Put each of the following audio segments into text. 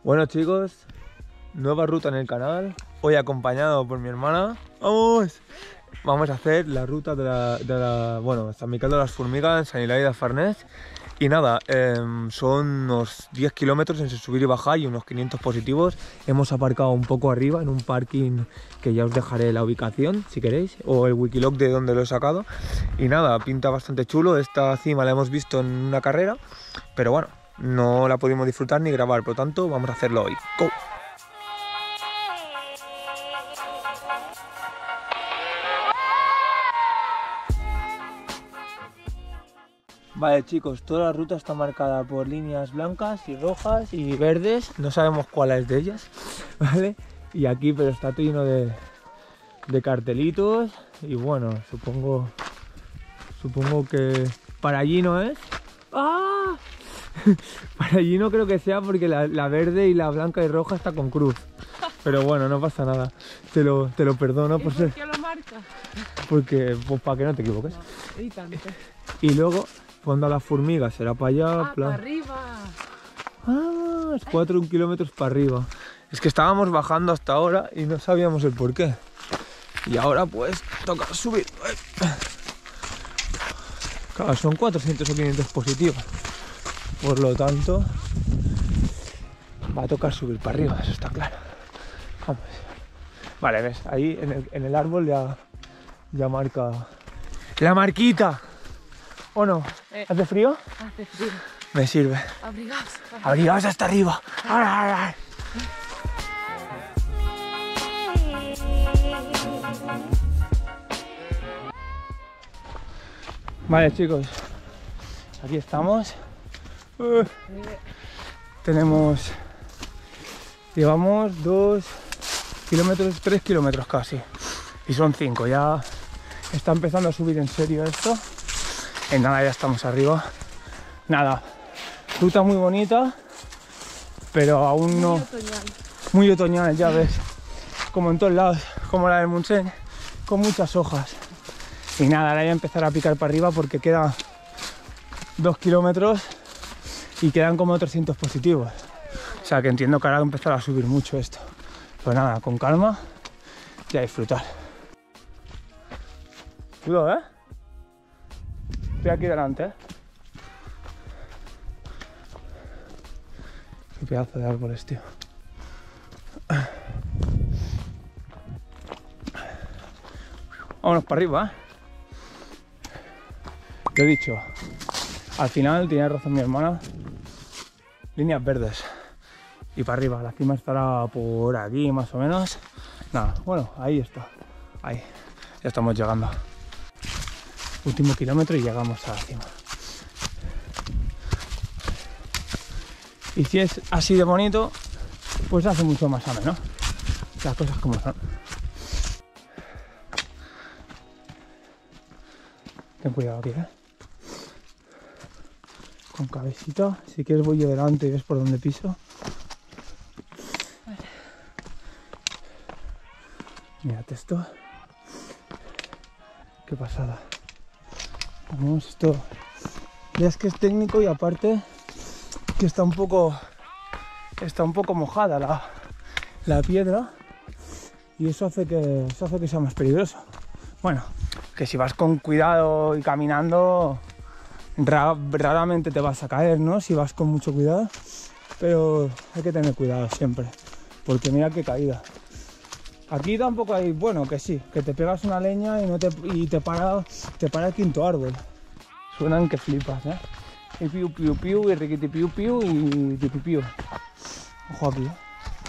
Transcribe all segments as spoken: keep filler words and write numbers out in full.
Bueno chicos, nueva ruta en el canal, hoy acompañado por mi hermana. ¡Vamos! Vamos a hacer la ruta de la, de la bueno, San Miquel de las Formigas, San Hilari de Farners. Y nada, eh, son unos diez kilómetros entre subir y bajar y unos quinientos positivos. Hemos aparcado un poco arriba en un parking que ya os dejaré la ubicación si queréis, o el wikilog de donde lo he sacado. Y nada, pinta bastante chulo. Esta cima la hemos visto en una carrera, pero bueno, no la pudimos disfrutar ni grabar, por lo tanto vamos a hacerlo hoy. ¡Go! Vale chicos, toda la ruta está marcada por líneas blancas y rojas y verdes, no sabemos cuál es de ellas, ¿vale? Y aquí pero está todo lleno de, de cartelitos y bueno, supongo supongo que para allí no es. ¡Ah! Para allí no creo que sea porque la, la verde y la blanca y roja está con cruz. Pero bueno, no pasa nada, te lo, te lo perdono por ser... ¿Por qué lo marca? Porque, pues para que no te equivoques. Y tanto. Y luego... Cuando a las formigas será para allá. Ah, plan... para arriba. Ah, es cuatro kilómetros para arriba. Es que estábamos bajando hasta ahora y no sabíamos el por qué. Y ahora pues toca subir. Claro, son cuatrocientos o quinientos positivos. Por lo tanto, va a tocar subir para arriba, eso está claro. Vamos. Vale, ves, ahí en el, en el árbol ya, ya marca la marquita. ¿O no? Eh, ¿Hace frío? Hace frío. Me sirve. Abrigaos. Abrigaos hasta arriba. ¡Ay, ay, ay! Vale chicos, aquí estamos. Uh, tenemos, llevamos dos kilómetros, tres kilómetros casi. Y son cinco, ya está empezando a subir en serio esto. En nada, ya estamos arriba. Nada, ruta muy bonita, pero aún no... Muy otoñal. Muy otoñal, ya ves. Como en todos lados, como la del Montseny, con muchas hojas. Y nada, ahora voy a empezar a picar para arriba porque quedan dos kilómetros y quedan como trescientos positivos. O sea que entiendo que ahora va a empezar a subir mucho esto. Pues nada, con calma y a disfrutar. Cuidado, ¿eh? Estoy aquí delante, ¿eh? Qué pedazo de árboles, tío. Vámonos para arriba, ¿eh? Lo he dicho. Al final, tenía razón mi hermana. Líneas verdes. Y para arriba, la cima estará por aquí, más o menos. Nada, bueno, ahí está. Ahí. Ya estamos llegando. Último kilómetro y llegamos a la cima. Y si es así de bonito, pues hace mucho más ameno. Las cosas como son. Ten cuidado aquí, ¿eh? Con cabecita. Si quieres voy yo delante y ves por dónde piso. Mírate esto. Qué pasada. Vamos, esto ya es que es técnico y aparte que está un poco está un poco mojada la, la piedra y eso hace que eso hace que sea más peligroso. Bueno, que si vas con cuidado y caminando ra, raramente te vas a caer, ¿no? Si vas con mucho cuidado, pero hay que tener cuidado siempre porque mira qué caída. Aquí tampoco hay, bueno, que sí, que te pegas una leña y no te y te para te para el quinto árbol. Suenan que flipas, ¿eh? Y piu piu piu y riquiti piu piu y piu piu piu. Ojo aquí, ¿eh?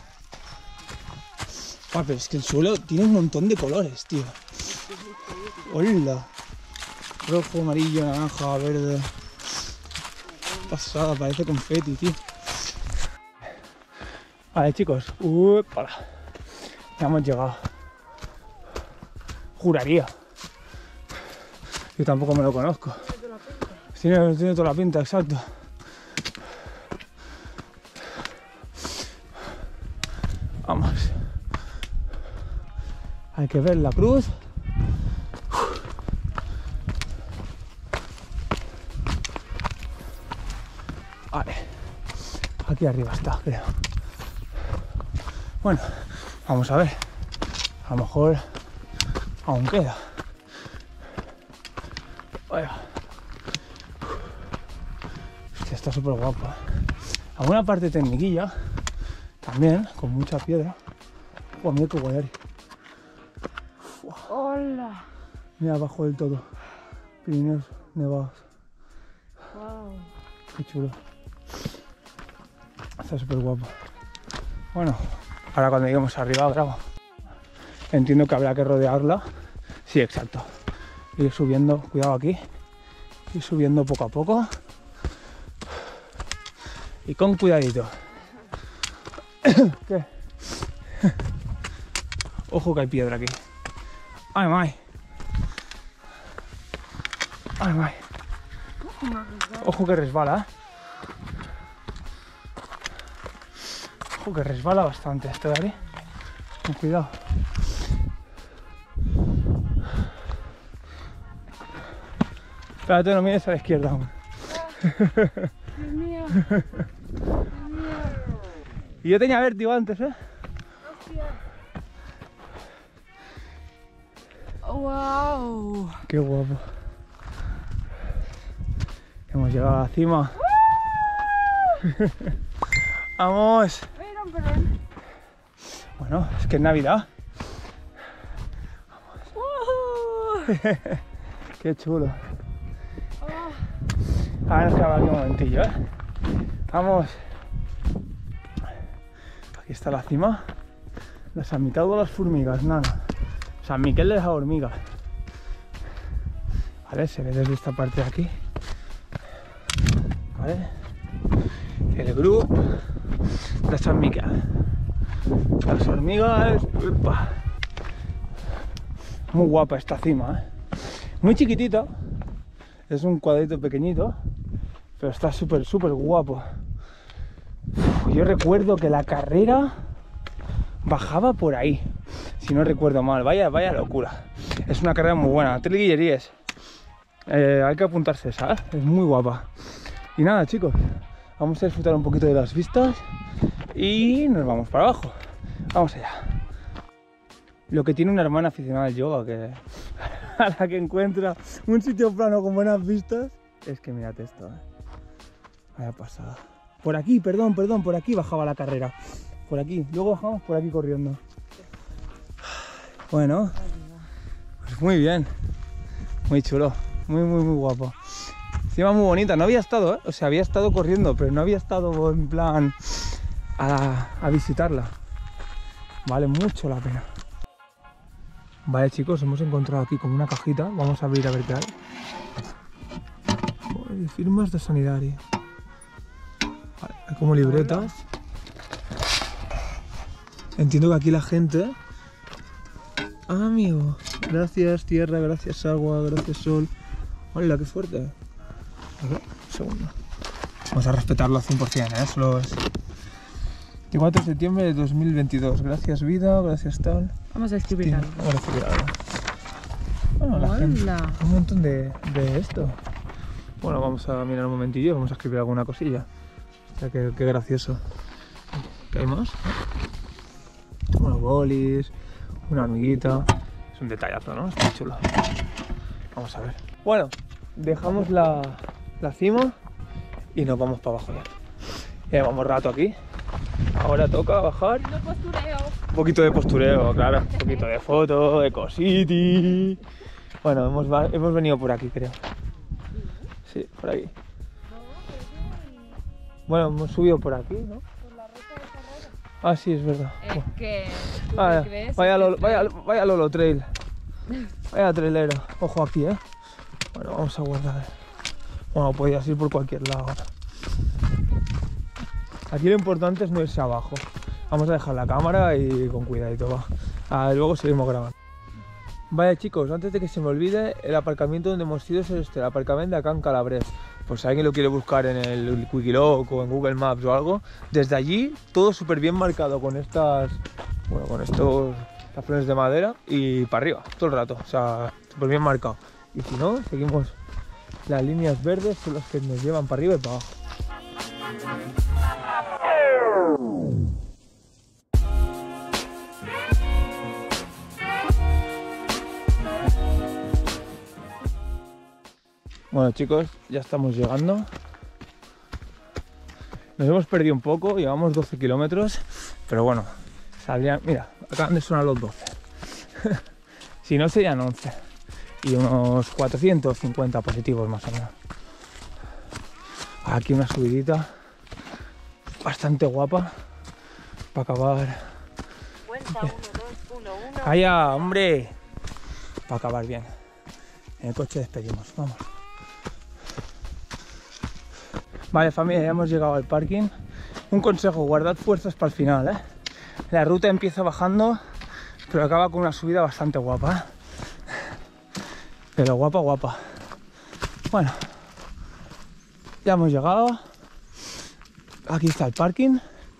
Ah, pero es que el suelo tiene un montón de colores, tío. Hola. Rojo, amarillo, naranja, verde. Pasada, parece confeti, tío. Vale, chicos. Upa. Ya hemos llegado. Juraría. Yo tampoco me lo conozco. Tiene, tiene toda la pinta, exacto. Vamos. Hay que ver la cruz. Vale. Aquí arriba está, creo. Bueno, vamos a ver. A lo mejor aún queda. Vaya. Hostia, está súper guapo. Alguna parte tecniquilla también, con mucha piedra. Oh, mira qué guay. Hola. Mira abajo del todo. Pirineos nevados. Wow. Qué chulo. Está súper guapo. Bueno, ahora cuando lleguemos arriba grabo. Entiendo que habrá que rodearla. Sí, exacto. Ir subiendo, cuidado aquí. Ir subiendo poco a poco. Y con cuidadito. ¿Qué? Ojo que hay piedra aquí. Ay, may. Ay, may. Ojo que resbala, ¿eh? Ojo que resbala bastante esto de aquí. Con cuidado. Espérate, no mires a la izquierda aún. Dios mío. Dios mío. Y yo tenía vértigo antes, ¿eh? Hostia. Wow. Qué guapo. Hemos llegado a la cima. ¡Vamos! Perdón, perdón. Bueno, es que es Navidad. Uh. Qué chulo. Oh. Ahora nos queda aquí un momentillo, ¿eh? Vamos. Aquí está la cima. La San Miquel de las Formigas, nada. San Miquel de las Hormigas. Vale, se ve desde esta parte de aquí. Vale. El grupo de San Miquel. Las hormigas. Upa. Muy guapa esta cima, ¿eh? Muy chiquitita. Es un cuadrito pequeñito. Pero está súper, súper guapo. Uf, yo recuerdo que la carrera bajaba por ahí. Si no recuerdo mal. Vaya, vaya locura. Es una carrera muy buena. Tres Guilleríes. Eh, hay que apuntarse, ¿sabes? Es muy guapa. Y nada, chicos. Vamos a disfrutar un poquito de las vistas. Y nos vamos para abajo. Vamos allá. Lo que tiene una hermana aficionada al yoga, que a la que encuentra un sitio plano con buenas vistas, es que mirad esto, ¿eh? Vaya pasada. Por aquí, perdón, perdón, por aquí bajaba la carrera. Por aquí, luego bajamos por aquí corriendo. Bueno, pues muy bien. Muy chulo, muy, muy, muy guapo. Encima muy bonita, no había estado, ¿eh? O sea, había estado corriendo, pero no había estado en plan a, a visitarla. Vale mucho la pena. Vale, chicos, hemos encontrado aquí como una cajita. Vamos a abrir a ver qué hay. Vale, firmas de sanitario. Vale, hay como libretas. Entiendo que aquí la gente... Ah, amigo. Gracias tierra, gracias agua, gracias sol. Hola, qué fuerte. A ver, un segundo. Vamos a respetarlo al cien por cien, ¿eh? Solo es... veinticuatro de septiembre de dos mil veintidós. Gracias vida, gracias tal. Vamos a escribir algo. Vamos a escribir algo. Bueno, la gente, un montón de, de esto. Bueno, vamos a mirar un momentillo, vamos a escribir alguna cosilla. O sea, que, que gracioso. ¿Qué hay más? Unos bolis, una hormiguita. Es un detallazo, ¿no? Está chulo. Vamos a ver. Bueno, dejamos la, la cima y nos vamos para abajo ya. Ya llevamos rato aquí. Ahora toca bajar. No postureo. Un poquito de postureo, claro. Un poquito de foto, de cositi. Bueno, hemos, hemos venido por aquí, creo. Sí, por aquí. Bueno, hemos subido por aquí, ¿no? Por la ruta de carrera. Ah, sí, es verdad. Es que... ¿tú Vaya, qué crees? vaya, Es Lolo, que- vaya, vaya Lolo Trail. Vaya trailero. Ojo aquí, ¿eh? Bueno, vamos a guardar. Bueno, podías ir por cualquier lado ahora. Aquí lo importante es no irse abajo. Vamos a dejar la cámara y con cuidadito va. Ah, luego seguimos grabando. Vale, chicos, antes de que se me olvide, el aparcamiento donde hemos ido es este, el aparcamiento de acá en Calabres. Pues si alguien lo quiere buscar en el Wikiloc o en Google Maps o algo, desde allí todo súper bien marcado con estas, bueno, con estos las flores de madera y para arriba, todo el rato, o sea, súper bien marcado. Y si no, seguimos las líneas verdes, son las que nos llevan para arriba y para abajo. Bueno chicos, ya estamos llegando. Nos hemos perdido un poco, llevamos doce kilómetros, pero bueno, saldrían, mira, acaban de sonar los doce. Si no serían once. Y unos cuatrocientos cincuenta positivos más o menos. Aquí una subidita bastante guapa para acabar. Cuenta, uno, dos, uno, uno. ¡Calla, hombre! Para acabar bien. En el coche despedimos, vamos. Vale familia, ya hemos llegado al parking. Un consejo, guardad fuerzas para el final, ¿eh? La ruta empieza bajando, pero acaba con una subida bastante guapa, ¿eh? Pero guapa, guapa. Bueno, ya hemos llegado. Aquí está el parking.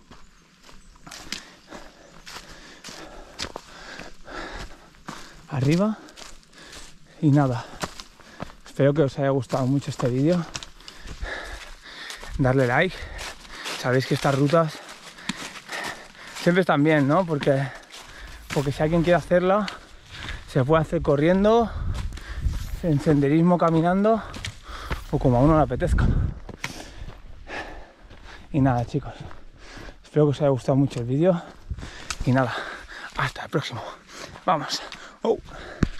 Arriba. Y nada, espero que os haya gustado mucho este vídeo. Darle like. Sabéis que estas rutas siempre están bien, ¿no? Porque, porque si alguien quiere hacerla, se puede hacer corriendo, en senderismo caminando o como a uno le apetezca. Y nada chicos, espero que os haya gustado mucho el vídeo y nada, hasta el próximo. Vamos. Oh.